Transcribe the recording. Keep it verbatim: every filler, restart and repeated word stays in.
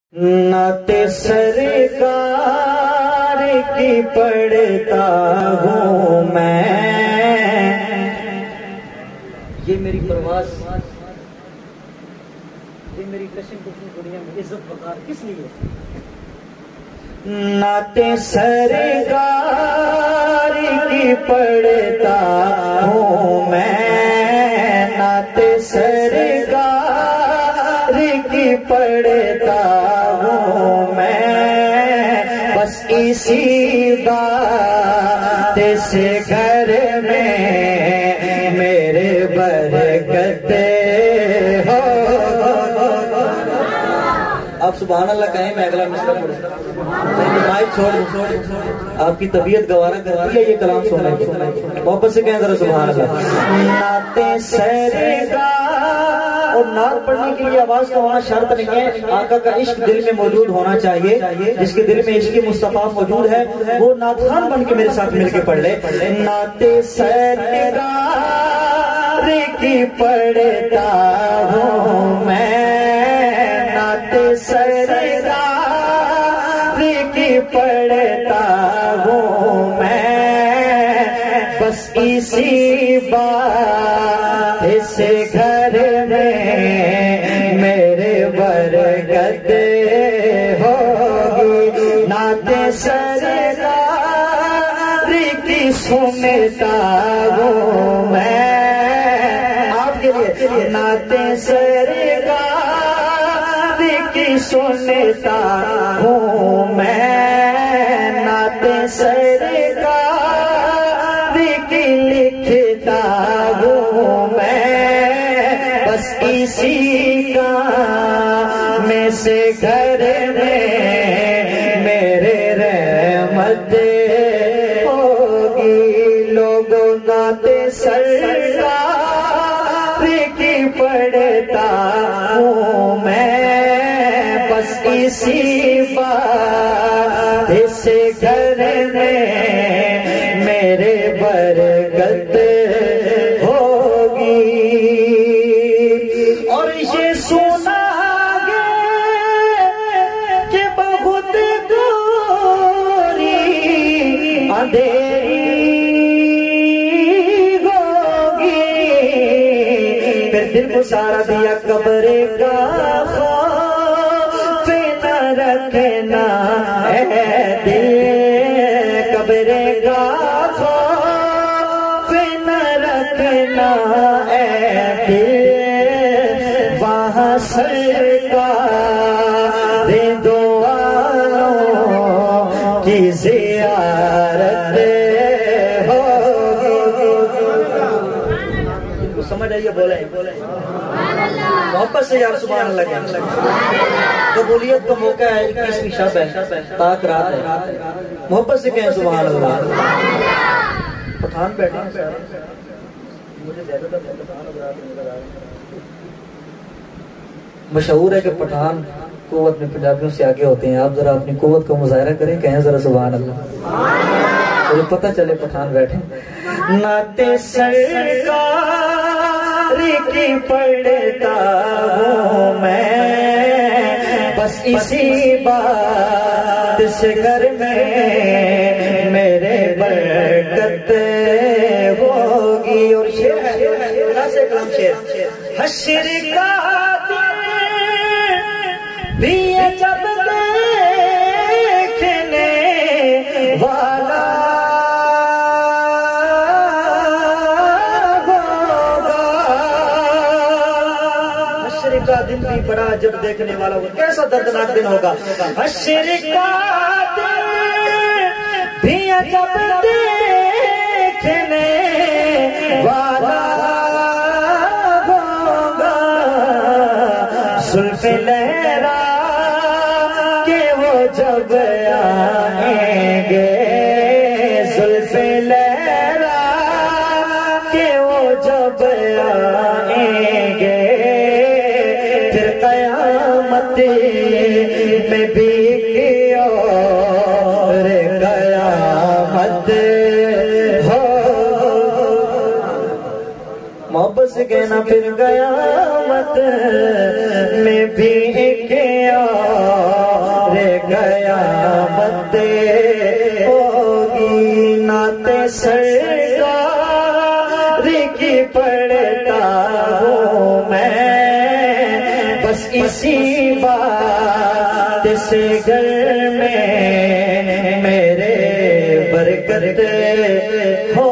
नाते सरकार की पढ़ता हूँ मैं। ये मेरी प्रवास, ये मेरी कशिश दुनिया में इज्जत वकार किस लिए? नाते सरकार की पढ़ता हूँ मैं, नाते सरकार की पढ़ता हूँ मैं। बस इसी बात से घर में मेरे बरकत हो। आप सुभान अल्लाह कहें, मैं अगला मिसरा पढ़ूं। माइक छोड़ छोड़ आपकी तबीयत गवारा कर रही है ये कलाम सुनना सुनना मोहब्बत से कहें जरा सुभान अल्लाह। नाते सरकार, और नात पढ़ने के लिए आवाज का होना शर्त नहीं है, आका का इश्क दिल में मौजूद होना चाहिए। जिसके दिल में इश्क मुस्तफा मौजूद है वो नात खान बन के मेरे साथ मिलके पढ़ ले। नाते सरकार की पढ़ता हूँ मैं, नाते सरकार की पढ़ता हूँ मैं। बस इसी बात से घर में मेरे बरकत होगी। नाते सरकार की सुनता हूँ मैं, आपके लिए। नाते सरकार की सुनता हूँ मैं, नाते सरकार की लिखता हूँ मैं। बस इसी का में से घर में मेरे रहमत होगी। लोगों नाते सरकार की पढ़ता हूँ मैं, बस इसी बात से घर में मेरे बरकत होगी। और ये सुना कि बहुत दूरी अंधेरी होगी, फिर दिल को सारा दिया कब्रे का खौफ न रखना है दिल, कब्रे का खौफ न रखना है दिल। वहाँ सरकार दो आलों की ज़ियारत होगी। समझ आइए, बोले बोले मोहब्बत से यार सुभान अल्लाह। कबूलियत का मौका है, इक्कीसवीं शब है, ताक रात है, मोहब्बत से कहें सुभान अल्लाह। पठान बैठे मुझे मशहूर है कि पठान कुव्वत में पंजाबियों से आगे होते हैं। आप जरा अपनी कुव्वत का मुजाहरा करें, कहें जरा सुभान अल्लाह, मुझे पता चले पठान बैठे। नाते सरकार की पढ़ता हूँ मैं, बस इसी बात से घर में मेरे बरकत होगी। और शेर है, से कलाम शेर। हश्र का भी जब देखने वाला होगा, हश्र का दिन भी बड़ा जब देखने वाला होगा। कैसा दर्दनाक दिन होगा। हश्र का दिन भी जब देखने वाला होगा, जुल्फ़ लहरा के वो जब आएंगे, जुल्फ़ लहरा के वो जब आएंगे, फिर क़यामत में भी और क़यामत हो। मोहब्बत से कहना, फिर क़यामत में भी एक और قیامت ہوگی نعت سرکار کی پڑھتا ہوں میں بس اسی بات سے گھر میں میرے برکت ہو